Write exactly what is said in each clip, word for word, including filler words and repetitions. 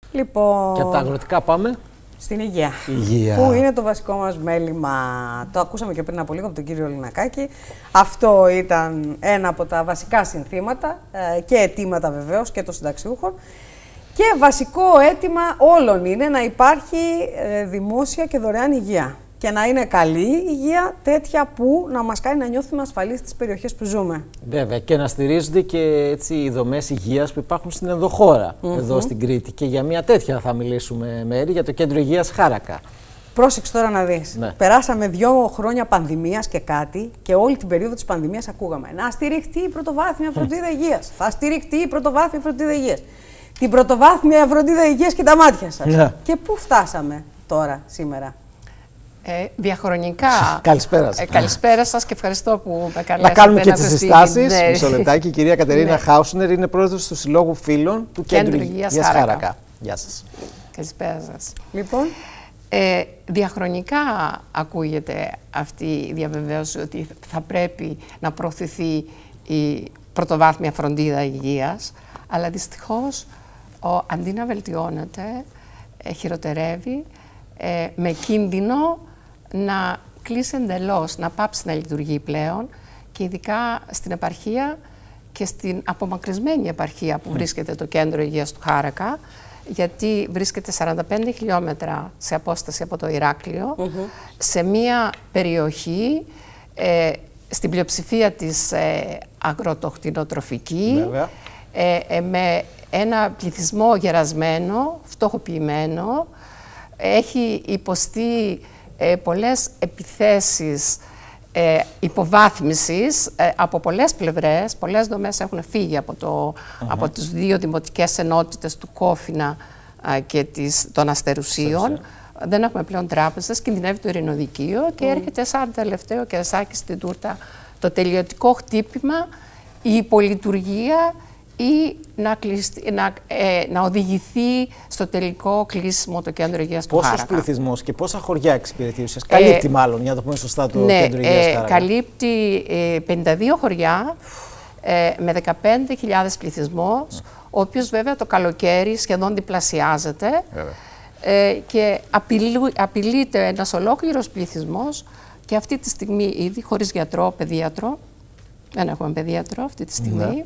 Λοιπόν, και από τα αγροτικά πάμε στην υγεία, υγεία, που είναι το βασικό μας μέλημα. Το ακούσαμε και πριν από λίγο από τον κύριο Λινακάκη. Αυτό ήταν ένα από τα βασικά συνθήματα και αιτήματα βεβαίως και των συνταξιούχων. Και βασικό αίτημα όλων είναι να υπάρχει δημόσια και δωρεάν υγεία. Και να είναι καλή υγεία, τέτοια που να μας κάνει να νιώθουμε ασφαλείς στις περιοχές που ζούμε. Βέβαια, και να στηρίζονται και έτσι οι δομές υγείας που υπάρχουν στην ενδοχώρα, mm-hmm. εδώ στην Κρήτη. Και για μια τέτοια θα μιλήσουμε, Μέρη, για το Κέντρο Υγείας Χάρακα. Πρόσεξε τώρα να δεις. Ναι. Περάσαμε δύο χρόνια πανδημίας και κάτι και όλη την περίοδο της πανδημίας ακούγαμε να στηριχτεί η πρωτοβάθμια φροντίδα υγείας. Θα στηριχτεί η πρωτοβάθμια φροντίδα υγείας. Την πρωτοβάθμια φροντίδα υγείας και τα μάτια σας. Ναι. Και πού φτάσαμε τώρα, σήμερα? Ε, διαχρονικά. Καλησπέρα σας. Ε, καλησπέρα σας και ευχαριστώ που με καλέσατε. Να κάνουμε και τις συστάσεις. Ναι. Μισό λεπτάκι. Η κυρία Κατερίνα ναι. Χάουσνερ είναι πρόεδρος του Συλλόγου Φίλων του Κέντρου Υγείας Χάρακα. Χάρακα. Γεια σας. Καλησπέρα σας. Λοιπόν. Ε, διαχρονικά ακούγεται αυτή η διαβεβαίωση ότι θα πρέπει να προωθηθεί η πρωτοβάθμια φροντίδα υγείας, αλλά δυστυχώς ο, αντί να βελτιώνεται, ε, χειροτερεύει, ε, με κίνδυνο να κλείσει εντελώς, να πάψει να λειτουργεί πλέον, και ειδικά στην επαρχία και στην απομακρυσμένη επαρχία που mm. βρίσκεται το Κέντρο Υγείας του Χάρακα, γιατί βρίσκεται σαράντα πέντε χιλιόμετρα σε απόσταση από το Ηράκλειο, mm-hmm. σε μια περιοχή, ε, στην πλειοψηφία της ε, αγροτοκτηνοτροφική, ε, ε, με ένα πληθυσμό γερασμένο, φτωχοποιημένο, έχει υποστεί ε, πολλές επιθέσεις ε, υποβάθμισης ε, από πολλές πλευρές. Πολλές δομές έχουν φύγει από, το, uh-huh. από τις δύο δημοτικές ενότητες του Κόφινα ε, και της, των Αστερουσίων. Δεν έχουμε πλέον τράπεζες, κινδυνεύει το ειρηνοδικείο mm. και έρχεται σαν τελευταίο κερασάκι στην τούρτα το τελειωτικό χτύπημα, η υπολειτουργία ή να, κλειστεί, να, ε, να οδηγηθεί στο τελικό κλείσιμο το Κέντρο Υγείας του Χάρακα. Πόσος πληθυσμός και πόσα χωριά εξυπηρετεί ουσιαστικά? Καλύπτει ε, μάλλον, για να το πούμε σωστά, το ναι, Κέντρο Υγείας ε, Χάρακα. Καλύπτει ε, πενήντα δύο χωριά ε, με δεκαπέντε χιλιάδες πληθυσμός, mm. ο οποίος βέβαια το καλοκαίρι σχεδόν διπλασιάζεται. Ε, και απειλού, απειλείται ένας ολόκληρος πληθυσμός, και αυτή τη στιγμή ήδη χωρίς γιατρό, παιδίατρο, δεν έχουμε παιδίατρο αυτή τη στιγμή. Ναι.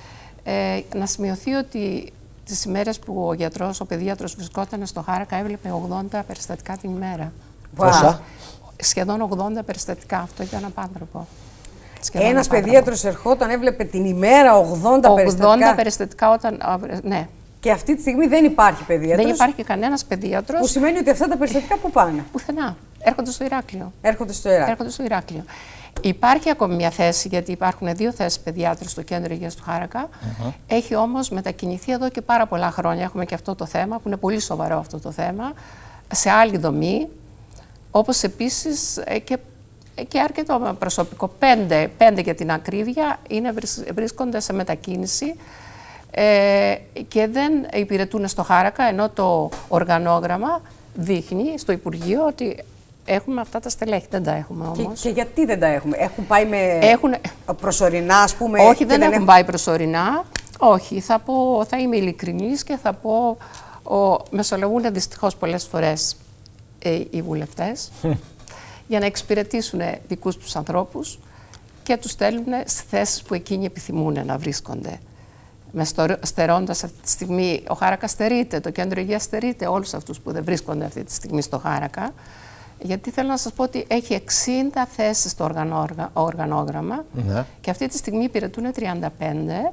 Ε, να σημειωθεί ότι τις ημέρες που ο γιατρός, ο παιδίατρος βρισκόταν στο Χάρακα, έβλεπε ογδόντα περιστατικά την ημέρα. Πόσα? Σχεδόν ογδόντα περιστατικά, αυτό ήταν απάνθρωπο. Ένας παιδίατρος ερχόταν, έβλεπε την ημέρα ογδόντα περιστατικά. ογδόντα περιστατικά όταν, ναι. Και αυτή τη στιγμή δεν υπάρχει παιδίατρος. Δεν υπάρχει κανένας παιδίατρος. Που σημαίνει ότι αυτά τα περιστατικά πού πάνε? Πουθενά. Έρχονται στο Ηράκλειο. Έρχονται στο Ηράκλειο. Έρχονται στο Ηράκλειο. Υπάρχει ακόμη μια θέση, γιατί υπάρχουν δύο θέσεις παιδιάτρου στο Κέντρο Υγείας του Χάρακα. Uh-huh. Έχει όμως μετακινηθεί εδώ και πάρα πολλά χρόνια. Έχουμε και αυτό το θέμα, που είναι πολύ σοβαρό αυτό το θέμα, σε άλλη δομή. Όπως επίσης και, και αρκετό προσωπικό. Πέντε, πέντε για την ακρίβεια είναι, βρίσκονται σε μετακίνηση. Ε, και δεν υπηρετούν στο Χάρακα, ενώ το οργανόγραμμα δείχνει στο Υπουργείο ότι έχουμε αυτά τα στελέχη. Δεν τα έχουμε όμως. Και, και γιατί δεν τα έχουμε? Έχουν πάει με έχουν... προσωρινά, ας πούμε? Όχι, δεν, δεν έχουν έχουν πάει προσωρινά. Όχι, θα, πω, θα είμαι ειλικρινής και θα πω, ο, μεσολογούν δυστυχώς πολλές φορές ε, οι βουλευτές για να εξυπηρετήσουν δικούς τους ανθρώπους και τους στέλνουν σε θέσεις που εκείνοι επιθυμούν να βρίσκονται. Με στερώντας αυτή τη στιγμή, ο Χάρακας στερείται, το Κέντρο Υγείας στερείται όλους αυτούς που δεν βρίσκονται αυτή τη στιγμή στο Χάρακα. Γιατί θέλω να σας πω ότι έχει εξήντα θέσεις στο οργανόγραμμα, ναι. και αυτή τη στιγμή υπηρετούν τριάντα πέντε.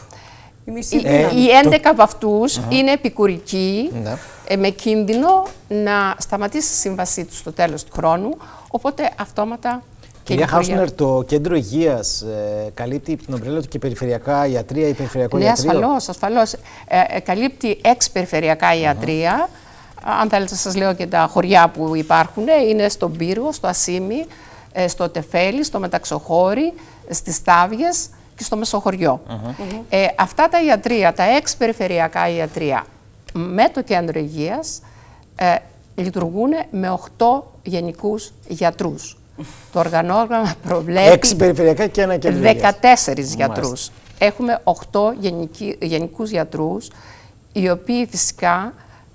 Οι, ε, οι έντεκα το... από αυτούς uh-huh. είναι επικουρικοί, ναι. ε, με κίνδυνο να σταματήσει η σύμβασή τους στο τέλος του χρόνου, οπότε αυτόματα... Κυρία Χάουσνερ, το Κέντρο Υγείας ε, καλύπτει την ομπρέλα του και περιφερειακά ιατρία ή περιφερειακό ναι, ιατρείο? Ναι, ασφαλώς, ασφαλώς. Ε, ε, καλύπτει έξι περιφερειακά ιατρία. Uh-huh. Αν θέλετε σας λέω και τα χωριά που υπάρχουν. Είναι στον Πύργο, στο Ασίμι, ε, στο Τεφέλι, στο Μεταξοχώρι, στις Στάβιες και στο Μεσοχωριό. Uh-huh. ε, αυτά τα ιατρία, τα έξι περιφερειακά ιατρία με το Κέντρο Υγείας ε, λειτουργούν με οκτώ γενικούς γιατρούς. Το οργανόγραμμα προβλέπει έξι περιφερειακά και ένα Κέντρο Υγείας. δεκατέσσερις γιατρούς. Έχουμε οκτώ γενικοί, γενικούς γιατρούς, οι οποίοι φυσικά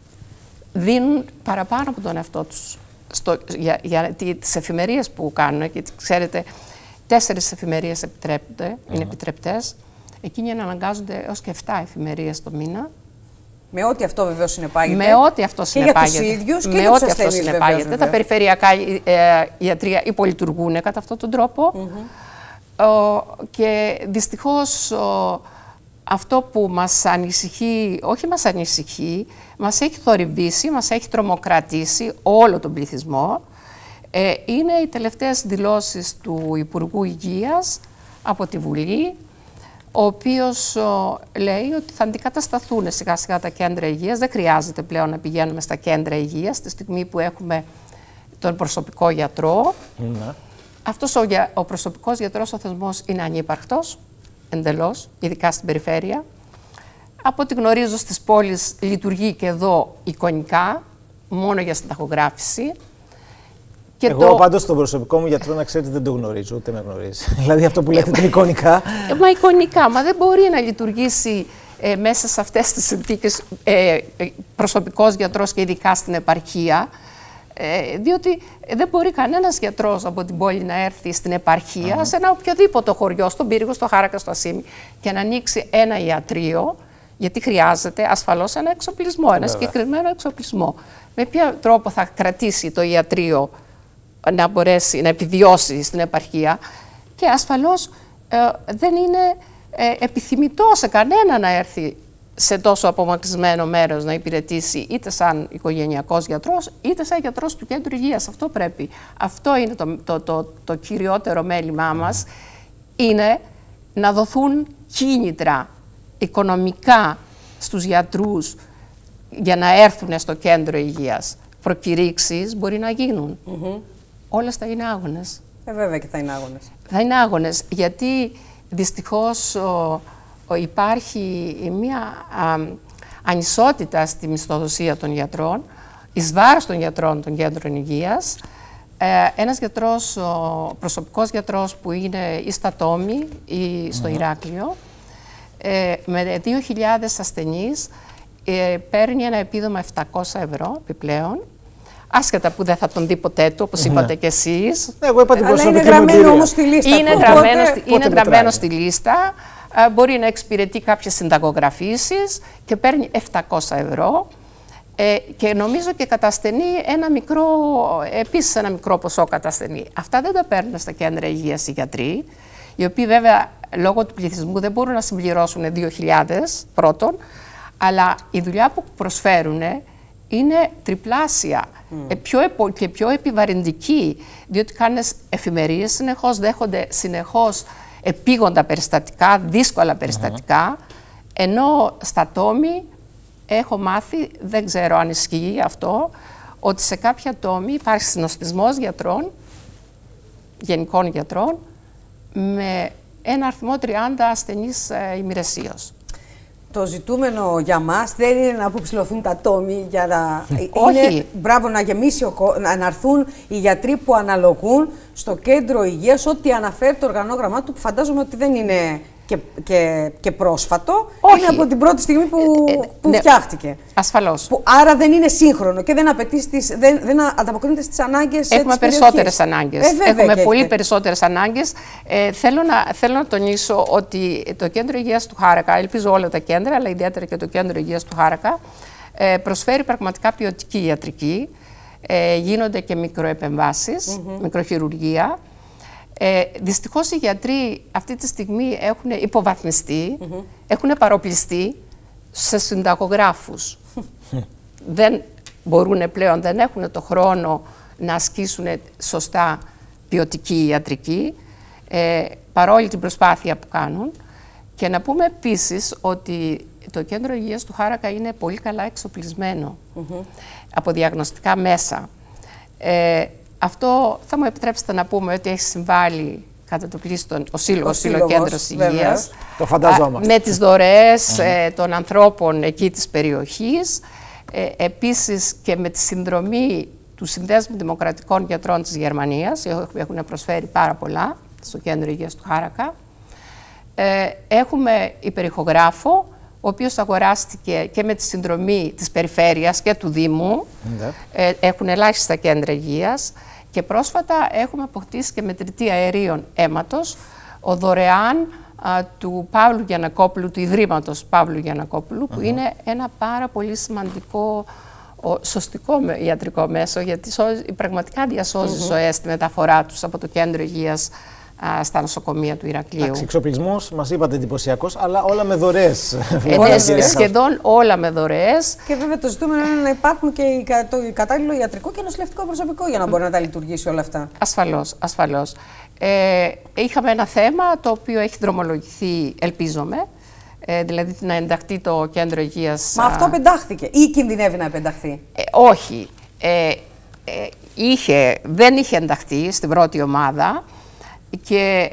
δίνουν παραπάνω από τον εαυτό τους στο, για, για τις εφημερίες που κάνουν. Και ξέρετε, τέσσερις εφημερίες επιτρέπονται, mm. είναι επιτρεπτές. Εκείνοι αναγκάζονται έως και εφτά εφημερίες το μήνα. Με ό,τι αυτό βεβαίως συνεπάγεται. Με ό,τι αυτό συνεπάγεται. Και για τους ίδιους και με για τους ό,τι ασθενείς, αυτό συνεπάγεται. βεβαίως, Τα βεβαίως. περιφερειακά ε, ιατρεία υπολειτουργούν κατά αυτόν τον τρόπο. Mm-hmm. ο, και δυστυχώς ο, αυτό που μας ανησυχεί, όχι μας ανησυχεί, μας έχει θορυβήσει, μας έχει τρομοκρατήσει όλο τον πληθυσμό, ε, είναι οι τελευταίες δηλώσεις του Υπουργού Υγείας από τη Βουλή, ο οποίος ο, λέει ότι θα αντικατασταθούν σιγά σιγά τα κέντρα υγείας. Δεν χρειάζεται πλέον να πηγαίνουμε στα κέντρα υγείας, τη στιγμή που έχουμε τον προσωπικό γιατρό. Mm-hmm. Αυτός ο, ο προσωπικός γιατρός, ο θεσμός είναι ανύπαρκτος, εντελώς, ειδικά στην περιφέρεια. Από ό,τι γνωρίζω στις πόλεις λειτουργεί και εδώ εικονικά, μόνο για συνταγογράφηση. Και Εγώ το... πάντως τον προσωπικό μου γιατρό, να ξέρετε, δεν το γνωρίζω, ούτε με γνωρίζει. Δηλαδή αυτό που λέτε την εικονικά. Μα εικονικά, μα δεν μπορεί να λειτουργήσει ε, μέσα σε αυτές τις συνθήκες ε, προσωπικός γιατρός και ειδικά στην επαρχία. Ε, διότι δεν μπορεί κανένας γιατρός από την πόλη να έρθει στην επαρχία, uh-huh. σε ένα οποιοδήποτε χωριό, στον Πύργο, στο Χάρακα, στο Ασίμι, και να ανοίξει ένα ιατρείο, γιατί χρειάζεται ασφαλώς ένα εξοπλισμό, ένα Βέβαια. συγκεκριμένο εξοπλισμό. Με ποιο τρόπο θα κρατήσει το ιατρείο να μπορέσει να επιβιώσει στην επαρχία, και ασφαλώς ε, δεν είναι ε, επιθυμητό σε κανένα να έρθει σε τόσο απομακρυσμένο μέρος να υπηρετήσει, είτε σαν οικογενειακός γιατρός, είτε σαν γιατρός του κέντρου υγείας. Αυτό πρέπει. Αυτό είναι το, το, το, το κυριότερο μέλημά μας, είναι να δοθούν κίνητρα οικονομικά στους γιατρούς για να έρθουν στο κέντρο υγείας. Προκηρύξεις μπορεί να γίνουν. Mm-hmm. Όλες θα είναι άγονες. Ε, βέβαια και θα είναι άγονες. Θα είναι άγονες, γιατί δυστυχώς ο, ο, υπάρχει μια α, ανισότητα στη μισθοδοσία των γιατρών, εις βάρος των γιατρών των κέντρων υγείας. Ε, ένας γιατρός, ο προσωπικός γιατρός που είναι ή στα Τόμι ή στο mm-hmm. Ηράκλειο, ε, με δύο χιλιάδες ασθενείς, ε, παίρνει ένα επίδομα επτακόσια ευρώ επιπλέον. Άσχετα που δεν θα τον δει ποτέ του, όπως είπατε κι εσείς. Ναι, εγώ είπα την προσωπική μου εμπειρία. Είναι γραμμένο όμως στη λίστα. Είναι γραμμένο, στη, είναι γραμμένο στη λίστα. Α, μπορεί να εξυπηρετεί κάποιες συνταγογραφήσεις και παίρνει επτακόσια ευρώ. Ε, και νομίζω και κατασθενεί ένα μικρό, επίσης ένα μικρό ποσό κατασθενεί. Αυτά δεν τα παίρνουν στα κέντρα υγείας οι γιατροί, οι οποίοι βέβαια λόγω του πληθυσμού δεν μπορούν να συμπληρώσουν δύο χιλιάδες πρώτον, αλλά η δουλειά που προσφέρουν είναι τριπλάσια mm. πιο επο, και πιο επιβαρυντική, διότι κάνεις εφημερίες συνεχώς, δέχονται συνεχώς επίγοντα περιστατικά, δύσκολα περιστατικά, mm-hmm. ενώ στα Τόμι έχω μάθει, δεν ξέρω αν ισχύει αυτό, ότι σε κάποια Τόμι υπάρχει συνοστισμός γιατρών, γενικών γιατρών, με ένα αριθμό τριάντα ασθενείς ε, ημερησίως. Το ζητούμενο για μας δεν είναι να αποψηλωθούν τα Τόμι για να... Όχι. Είναι, μπράβο, να γεμίσει, ο, να, να έρθουν οι γιατροί που αναλογούν στο κέντρο υγείας, ό,τι αναφέρει το οργανόγραμμά του, που φαντάζομαι ότι δεν είναι και, και, και πρόσφατο. Όχι. Είναι από την πρώτη στιγμή που, ε, ε, που ναι, φτιάχτηκε. Ασφαλώς. Που, άρα δεν είναι σύγχρονο και δεν, απαιτεί στις, δεν, δεν ανταποκρίνεται στις ανάγκες. Έχουμε περισσότερες ανάγκες. Ε, βέβαια, Έχουμε πολύ έχετε. περισσότερες ανάγκες. Ε, θέλω, να, θέλω να τονίσω ότι το κέντρο υγείας του Χάρακα, ελπίζω όλα τα κέντρα, αλλά ιδιαίτερα και το κέντρο υγείας του Χάρακα, ε, προσφέρει πραγματικά ποιοτική ιατρική. Ε, γίνονται και μικροεπεμβάσεις, mm-hmm. μικροχειρουργία. Ε, δυστυχώς οι γιατροί αυτή τη στιγμή έχουν υποβαθμιστεί, mm-hmm. έχουν παροπλιστεί σε συνταγογράφους. Δεν μπορούν πλέον, δεν έχουν το χρόνο να ασκήσουν σωστά ποιοτική ιατρική, ε, παρόλη την προσπάθεια που κάνουν. Και να πούμε επίσης ότι το κέντρο υγείας του Χάρακα είναι πολύ καλά εξοπλισμένο mm-hmm. από διαγνωστικά μέσα. Ε, Αυτό θα μου επιτρέψετε να πούμε ότι έχει συμβάλει κατά το πλήστον ο Σύλλογος Σύλλο-Κέντρος Υγείας. Το φανταζόμαστε. Με τις δωρεές mm-hmm. ε, των ανθρώπων εκεί της περιοχής. Ε, επίσης και με τη συνδρομή του Συνδέσμου Δημοκρατικών Γιατρών της Γερμανίας. Έχουν προσφέρει πάρα πολλά στο Κέντρο Υγείας του Χάρακα. Ε, έχουμε υπερηχογράφο, ο οποίος αγοράστηκε και με τη συνδρομή της περιφέρειας και του Δήμου. Ναι. Ε, έχουν ελάχιστα κέντρα υγείας και πρόσφατα έχουμε αποκτήσει και μετρητή αερίων αίματος, ο δωρεάν α, του Παύλου Γιαννακόπουλου, του Ιδρύματος Παύλου Γιαννακόπουλου, που uh-huh. είναι ένα πάρα πολύ σημαντικό ο, σωστικό ιατρικό μέσο, γιατί σώζει, πραγματικά διασώζει uh-huh. ζωές στη μεταφορά τους από το κέντρο υγείας α, στα νοσοκομεία του Ηρακλείου. Εξοπλισμός, μας είπατε, εντυπωσιακός, αλλά όλα με δωρεές. Ε, ναι, σχεδόν όλα με δωρεές. Και βέβαια το ζητούμενο είναι να υπάρχουν και το κατάλληλο ιατρικό και νοσηλευτικό προσωπικό για να μπορεί να τα λειτουργήσει όλα αυτά. Ασφαλώς, ασφαλώς. Ε, είχαμε ένα θέμα το οποίο έχει δρομολογηθεί, ελπίζομαι, ε, δηλαδή να ενταχθεί το κέντρο υγείας. Μα αυτό πεντάχθηκε ή κινδυνεύει να επενταχθεί? Ε, όχι. Ε, ε, είχε, δεν είχε ενταχθεί στην πρώτη ομάδα και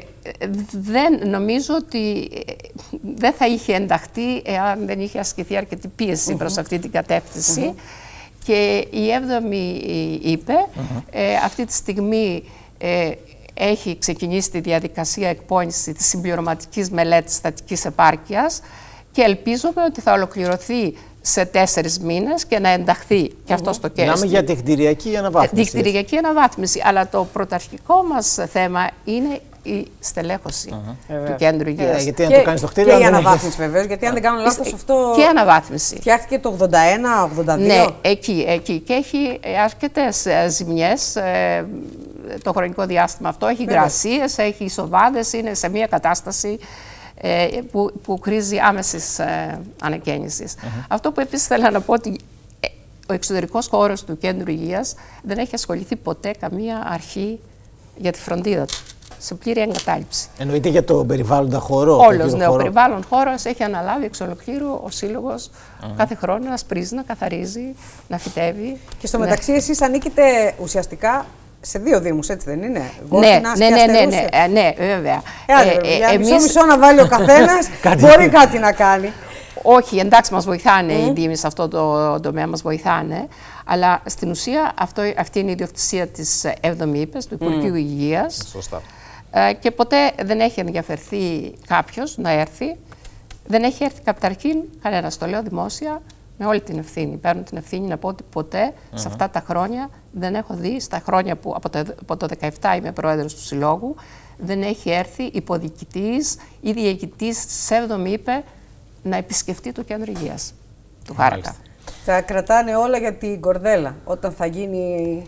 δεν νομίζω ότι δεν θα είχε ενταχθεί εάν δεν είχε ασκηθεί αρκετή πίεση mm-hmm. προς αυτή την κατεύθυνση. Mm-hmm. Και η έβδομη είπε, mm-hmm. ε, αυτή τη στιγμή ε, έχει ξεκινήσει τη διαδικασία εκπόνηση της συμπληρωματικής μελέτης στατικής επάρκειας και ελπίζουμε ότι θα ολοκληρωθεί σε τέσσερις μήνες και να ενταχθεί mm-hmm. και αυτό στο κέντρο. Μιλάμε για δικτηριακή αναβάθμιση. Δικτηριακή αναβάθμιση, αλλά το πρωταρχικό μας θέμα είναι η στελέχωση uh-huh. του κέντρου υγείας. Yeah, γιατί αν και, το κάνεις στο κτίριο, και η αναβάθμιση βεβαίως, γιατί αν δεν κάνω λάθος αυτό... Και αναβάθμιση. Φτιάχτηκε το ογδόντα ένα ογδόντα δύο. Ναι, εκεί, εκεί. Και έχει αρκετές ζημιές ε, το χρονικό διάστημα αυτό. Έχει γκρασίες, έχει ισοβάδες, είναι σε μια κατάσταση ε, που, που κρίζει άμεσης ε, ανακαίνησης. Uh-huh. Αυτό που επίσης θέλω να πω ότι ο εξωτερικός χώρος του κέντρου υγείας δεν έχει ασχοληθεί ποτέ καμία αρχή για τη φροντίδα του. Σε πλήρη εγκατάλειψη. Εννοείται για το περιβάλλοντα χώρο. Όλος, ναι, ο περιβάλλον χώρος έχει αναλάβει εξ ολοκλήρου ο Σύλλογος uh-huh. κάθε χρόνο να σπρίζει, να καθαρίζει, να φυτεύει. Και στο ναι. μεταξύ εσείς ανήκετε ουσιαστικά σε δύο δήμους, έτσι δεν είναι? Ναι, ναι, ναι, ναι, ναι, ναι, ναι, βέβαια. Ε, ε, ε, για μισό μισό να βάλει ο καθένας, μπορεί κάτι να κάνει. Όχι, εντάξει, μας βοηθάνε mm. οι δήμοι σε αυτό το τομέα, μας βοηθάνε. Αλλά στην ουσία αυτό, αυτή είναι η ιδιοκτησία της έβδομης ΥΠΕΣ, του Υπουργείου mm. Υγείας. Σωστά. Ε, και ποτέ δεν έχει ενδιαφερθεί κάποιος να έρθει. Δεν έχει έρθει καταρχήν κανένας. Το λέω δημόσια με όλη την ευθύνη. Παίρνω την ευθύνη να πω ότι ποτέ mm-hmm. σε αυτά τα χρόνια δεν έχω δει, στα χρόνια που από το, από το δεκαεπτά είμαι πρόεδρος του Συλλόγου, δεν έχει έρθει υποδιοικητής ή διοικητής της έβδομης ΥΠΕ να επισκεφτεί το κέντρο υγείας του Χάρακα. Θα κρατάνε όλα για την κορδέλα όταν θα γίνει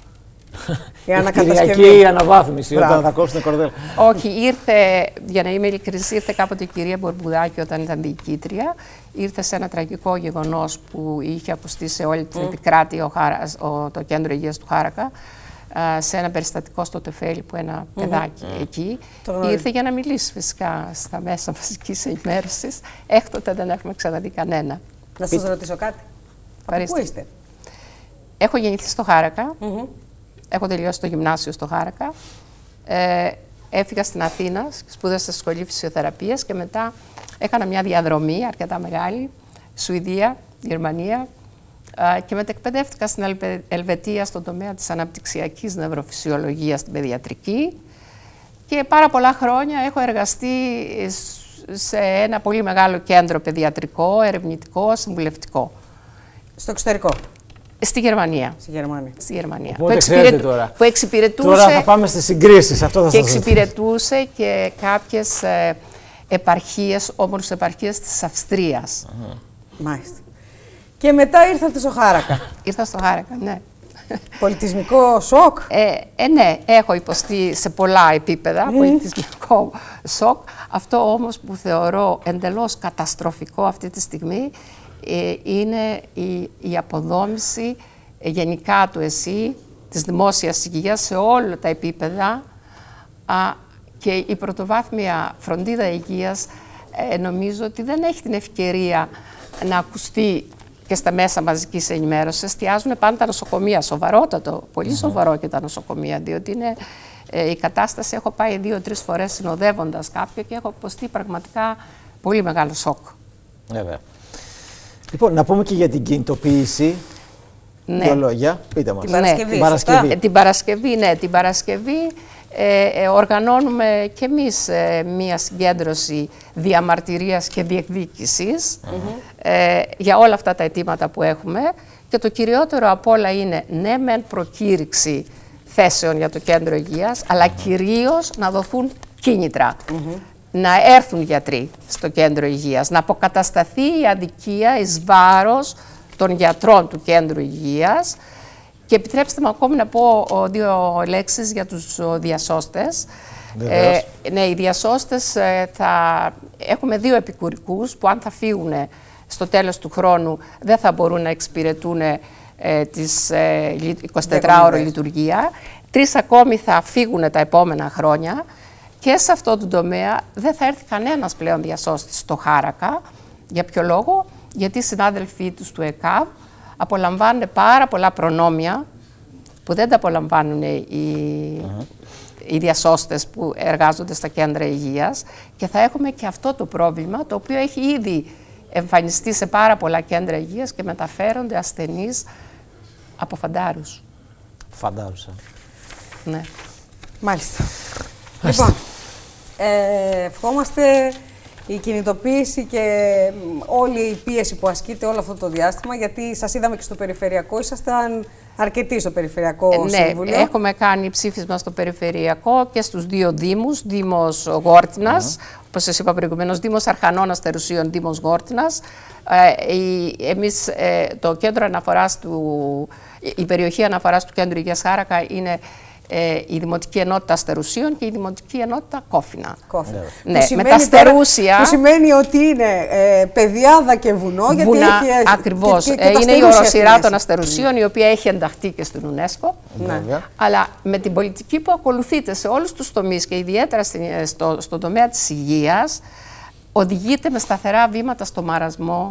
η ανακατασκευή. Η αναβάθμιση, Μπράβο. Όταν θα κόψει την κορδέλα. Όχι, ήρθε, για να είμαι ειλικρινής, ήρθε κάποτε η κυρία Μπορμπουδάκη όταν ήταν διοικήτρια. Ήρθε σε ένα τραγικό γεγονός που είχε ακουστεί σε όλη την mm. επικράτη ο Χάρας, ο, το κέντρο υγείας του Χάρακα. Σε ένα περιστατικό στο Τεφέλι που ένα mm-hmm. παιδάκι mm-hmm. εκεί mm-hmm. ήρθε για να μιλήσει φυσικά στα μέσα μαζικής ενημέρωσης. Έκτοτε δεν έχουμε ξαναδεί κανένα. Να σας ρωτήσω κάτι. Πού είστε? Έχω γεννηθεί στο Χάρακα. Mm-hmm. Έχω τελειώσει το γυμνάσιο στο Χάρακα. Ε, έφυγα στην Αθήνα, σπούδασα στη Σχολή Φυσιοθεραπείας και μετά έκανα μια διαδρομή αρκετά μεγάλη. Σουηδία, Γερμανία. Και μετεκπαιδεύτηκα στην Ελβετία στον τομέα της αναπτυξιακής νευροφυσιολογίας στην παιδιατρική και πάρα πολλά χρόνια έχω εργαστεί σε ένα πολύ μεγάλο κέντρο παιδιατρικό, ερευνητικό, συμβουλευτικό. Στο εξωτερικό? Στη Γερμανία. Στη Γερμανία. Στη Γερμανία. Που, εξυπηρε... τώρα. που εξυπηρετούσε... Τώρα θα πάμε στις συγκρίσεις. Αυτό θα και σας εξυπηρετούσε και κάποιες ε, επαρχίες, όμορφες επαρχίες της Αυστρίας. Uh-huh. Μάλιστα. Και μετά ήρθατε στο Χάρακα. Ήρθα στο Χάρακα, ναι. Πολιτισμικό σοκ. Ε, ε, ναι, έχω υποστεί σε πολλά επίπεδα mm. πολιτισμικό σοκ. Αυτό όμως που θεωρώ εντελώς καταστροφικό αυτή τη στιγμή ε, είναι η, η αποδόμηση ε, γενικά του ΕΣΥ, της δημόσιας υγείας σε όλα τα επίπεδα α, και η πρωτοβάθμια φροντίδα υγείας ε, νομίζω ότι δεν έχει την ευκαιρία να ακουστεί και στα μέσα μαζικής ενημέρωσης. Εστιάζουν πάντα τα νοσοκομεία. Σοβαρότατο, πολύ mm-hmm. σοβαρό και τα νοσοκομεία, διότι είναι ε, η κατάσταση. Έχω πάει δύο-τρεις φορές συνοδεύοντας κάποιον και έχω υποστεί πραγματικά πολύ μεγάλο σοκ. Βέβαια. Λοιπόν, να πούμε και για την κινητοποίηση. Ναι. Δύο λόγια, πείτε μας. Την Παρασκευή. Την Παρασκευή. Ε, την Παρασκευή, ναι, την Παρασκευή ε, ε, οργανώνουμε και εμείς ε, μία συγκέντρωση διαμαρτυρίας και διεκδίκησης mm-hmm. ε, για όλα αυτά τα αιτήματα που έχουμε. Και το κυριότερο απ' όλα είναι, ναι, μεν προκήρυξη θέσεων για το κέντρο υγείας, αλλά κυρίως να δοθούν κίνητρα. Mm-hmm. Να έρθουν γιατροί στο κέντρο υγείας, να αποκατασταθεί η αδικία εις βάρος των γιατρών του κέντρου υγείας. Και επιτρέψτε μου ακόμη να πω δύο λέξεις για τους διασώστες. Ε, ναι, οι διασώστες ε, θα έχουμε δύο επικουρικούς που αν θα φύγουν στο τέλος του χρόνου δεν θα μπορούν να εξυπηρετούν ε, τις ε, εικοσιτετράωρη λειτουργία. Τρεις ακόμη θα φύγουν τα επόμενα χρόνια. Και σε αυτό το τομέα δεν θα έρθει κανένας πλέον διασώστης στο Χάρακα. Για ποιο λόγο? Γιατί οι συνάδελφοί τους του ΕΚΑΒ απολαμβάνουν πάρα πολλά προνόμια που δεν τα απολαμβάνουν οι, uh-huh. οι διασώστες που εργάζονται στα κέντρα υγείας και θα έχουμε και αυτό το πρόβλημα το οποίο έχει ήδη εμφανιστεί σε πάρα πολλά κέντρα υγείας και μεταφέρονται ασθενείς από φαντάρους. Φαντάρους, ναι. Μάλιστα. Λοιπόν, ε, ευχόμαστε η κινητοποίηση και όλη η πίεση που ασκείται όλο αυτό το διάστημα, γιατί σας είδαμε και στο Περιφερειακό, ήσασταν αρκετοί στο Περιφερειακό ε, ναι, Συμβουλίο. Έχουμε κάνει ψήφισμα στο Περιφερειακό και στους δύο Δήμους, Δήμος Γόρτινας, mm-hmm. όπως σας είπα προηγουμένως, Δήμος Αρχανών Αστερουσίων, Δήμος Γόρτινας. Ε, η, εμείς, ε, το κέντρο αναφοράς του, η περιοχή αναφοράς του Κέντρου Υγείας Χάρακα είναι Ε, η Δημοτική Ενότητα Αστερουσίων και η Δημοτική Ενότητα Κόφινα. Κόφινα. Ναι, με τα αστερούσια. Που σημαίνει ότι είναι ε, πεδιάδα και βουνό. Γιατί βουνά, έχει, ακριβώς. Και, και, και ε, είναι η οροσειρά των Αστερουσίων, mm. η οποία έχει ενταχθεί και στην UNESCO. Ναι. Αλλά με την πολιτική που ακολουθείται σε όλους τους τομείς και ιδιαίτερα στο, στον τομέα της υγείας, οδηγείται με σταθερά βήματα στο μαρασμό.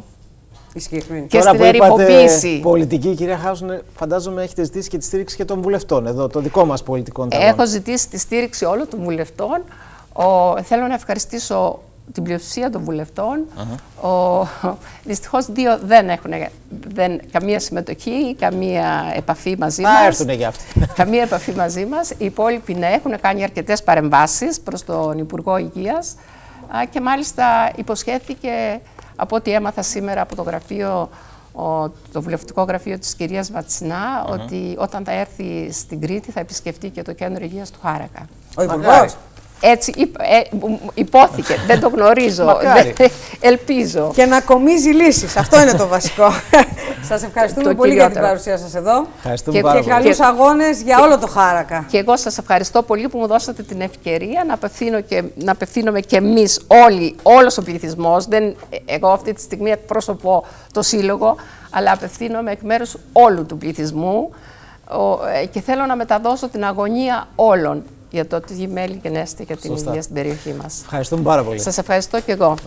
Και τώρα στην ερειποποίηση. Πολιτική, κυρία Χάουσον, φαντάζομαι έχετε ζητήσει και τη στήριξη και των βουλευτών εδώ, των δικών μας πολιτικών ταγών. Έχω ζητήσει τη στήριξη όλων των βουλευτών. Ο, θέλω να ευχαριστήσω την πλειοψηφία των βουλευτών. Uh-huh. Ο, δυστυχώς δύο δεν έχουν δεν, καμία συμμετοχή, καμία επαφή μαζί να μας. Να έρθουν για αυτή. Καμία επαφή μαζί μας. Οι υπόλοιποι ναι, έχουν κάνει αρκετές παρεμβάσεις προς τον Υπουργό Υγείας και μάλιστα υποσχέθηκε, από ό,τι έμαθα σήμερα από το γραφείο, το βουλευτικό γραφείο της κυρίας Βατσινά, uh-huh. ότι όταν θα έρθει στην Κρήτη θα επισκεφτεί και το κέντρο υγείας του Χάρακα. Ο Υπουργός. Έτσι υπ, ε, υπόθηκε, δεν το γνωρίζω, δεν, ελπίζω. Και να κομίζει λύσεις, αυτό είναι το βασικό. Σας ευχαριστούμε το πολύ κυριότερο. Για την παρουσία σας εδώ. Ευχαριστούμε και, πάρα και καλούς και, αγώνες για και, όλο το Χάρακα. Και εγώ σας ευχαριστώ πολύ που μου δώσατε την ευκαιρία να, απευθύνω και, να απευθύνομαι και εμείς όλοι, όλος ο πληθυσμός. Δεν, εγώ αυτή τη στιγμή εκπροσωπώ το Σύλλογο, αλλά απευθύνομαι εκ μέρους όλου του πληθυσμού ο, και θέλω να μεταδώσω την αγωνία όλων για το τι μέλη γενέστε για την υγεία στην περιοχή μας. Ευχαριστούμε πάρα πολύ. Σας ευχαριστώ και εγώ.